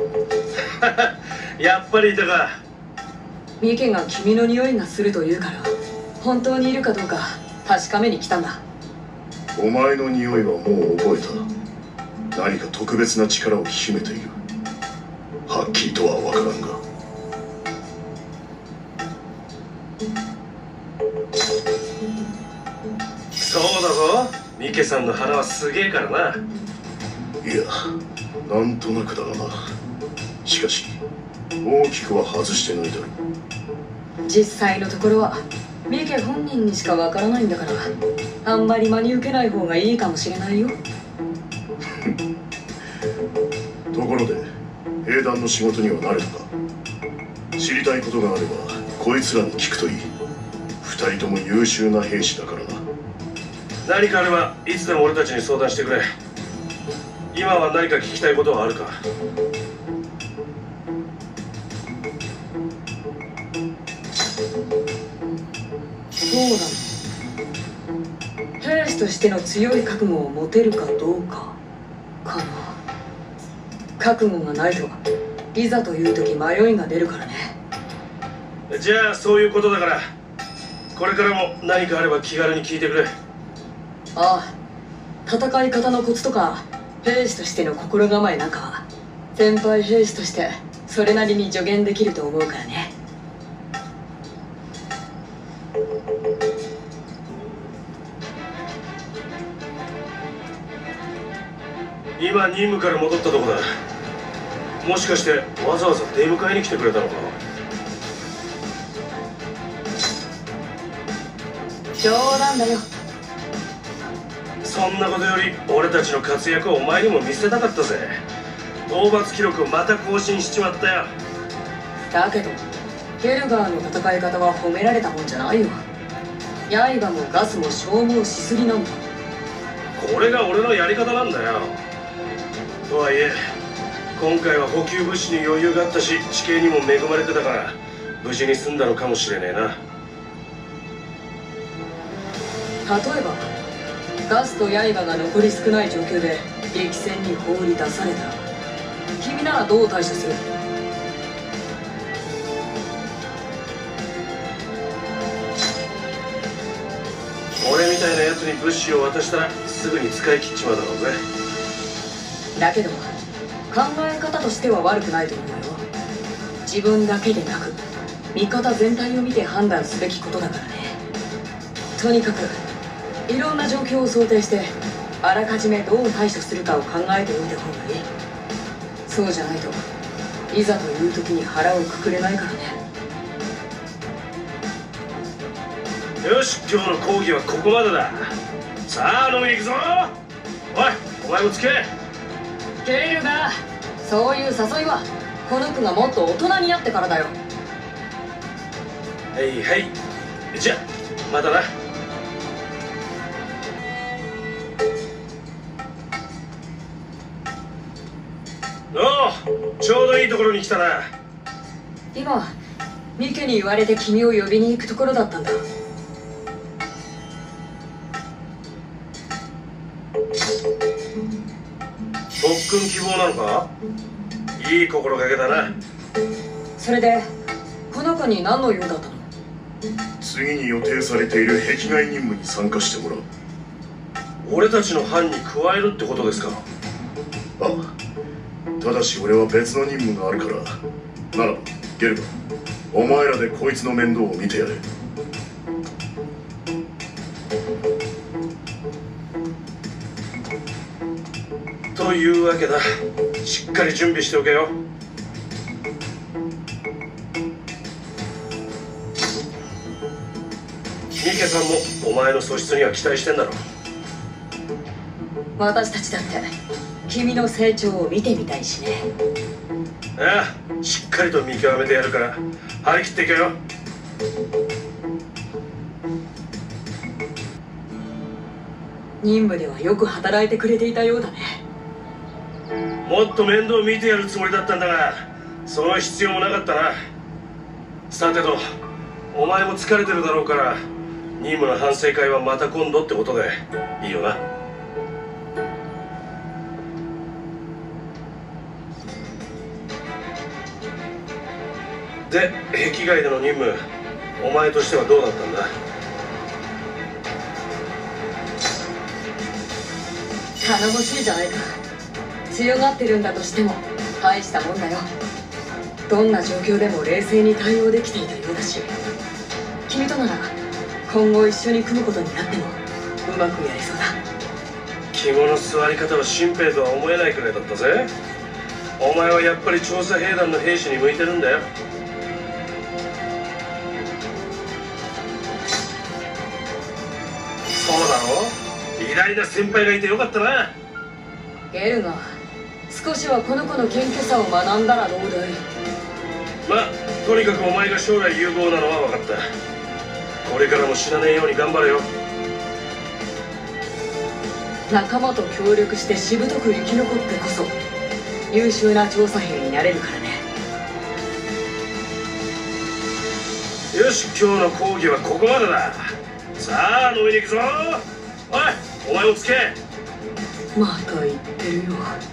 やっぱりいたか。 ミケが君の匂いがすると言うから、本当にいるかどうか確かめに来たんだ。 お前の匂いはもう覚えた。何か特別な力を秘めている。はっきりとは分からんが。 そうだぞ、ミケさんの鼻はすげえからな。 いや、なんとなくだがな。しかし大きくは外してないだろう。 実際のところはミケ本人にしかわからないんだから、あんまり真に受けない方がいいかもしれないよ。 ところで兵団の仕事には慣れたか。知りたいことがあればこいつらに聞くといい。二人とも優秀な兵士だからな。 何かあればいつでも俺たちに相談してくれ。今は何か聞きたいことはあるか？ そうだね。兵士としての強い覚悟を持てるかどうかかな。覚悟がないといざという時迷いが出るからね。 じゃあそういうことだから、これからも何かあれば気軽に聞いてくれ。 ああ、戦い方のコツとか兵士としての心構えなんかは先輩兵士としてそれなりに助言できると思うからね。 今任務から戻ったとこだ。もしかしてわざわざ出迎えに来てくれたのか？ 冗談だよ。 そんなことより俺たちの活躍をお前にも見せたかったぜ。討伐記録また更新しちまったよ。 だけどゲルガーの戦い方は褒められたもんじゃないよ。刃もガスも消耗しすぎなんだ。 これが俺のやり方なんだよ。とはいえ今回は補給物資に余裕があったし、地形にも恵まれてたから無事に済んだのかもしれねえな。 例えばガスと刃が残り少ない状況で激戦に放り出されたら、君ならどう対処する？ 俺みたいなやつに物資を渡したらすぐに使い切っちまうだろうぜ。 だけど考え方としては悪くないと思うよ。自分だけでなく味方全体を見て判断すべきことだからね。とにかくいろんな状況を想定してあらかじめどう対処するかを考えておいた方がいい。そうじゃないといざという時に腹をくくれないからね。 よし、今日の講義はここまでだ。さあ飲みに行くぞ。おい、お前もつけ。 ゲルガー、そういう誘いはこの子がもっと大人になってからだよ。 はいはい、じゃあまたな。おお、ちょうどいいところに来たな。 今ミケに言われて君を呼びに行くところだったんだ。 特訓希望なのか？いい心がけだな。 それでこの子に何の用だったの？ 次に予定されている壁外任務に参加してもらう。 俺たちの班に加えるってことですか？ ああ、ただし俺は別の任務があるから。ならばゲルガー、お前らでこいつの面倒を見てやれ。 というわけだ。しっかり準備しておけよ。ミケさんもお前の素質には期待してんだろ。 私たちだって君の成長を見てみたいしね。 ああ、しっかりと見極めてやるから張り切っていけよ。 任務ではよく働いてくれていたようだね。 もっと面倒見てやるつもりだったんだが、その必要もなかったな。さてと、お前も疲れてるだろうから任務の反省会はまた今度ってことでいいよな。 で壁外での任務、お前としてはどうだったんだ？ 頼もしいじゃないか。強がってるんだとしても大したもんだよ。どんな状況でも冷静に対応できていたようだし、君となら今後一緒に組むことになってもうまくやりそうだ。 肝の座り方は新兵とは思えないくらいだったぜ。お前はやっぱり調査兵団の兵士に向いてるんだよ。そうだろ？偉大な先輩がいてよかったな。 ゲルが少しはこの子の謙虚さを学んだらどうだい？ まあとにかくお前が将来有望なのは分かった。これからも死なねえように頑張れよ。 仲間と協力してしぶとく生き残ってこそ優秀な調査兵になれるからね。 よし、今日の講義はここまでだ。さあ飲みに行くぞ。おい、お前もつけ。 また言ってるよ。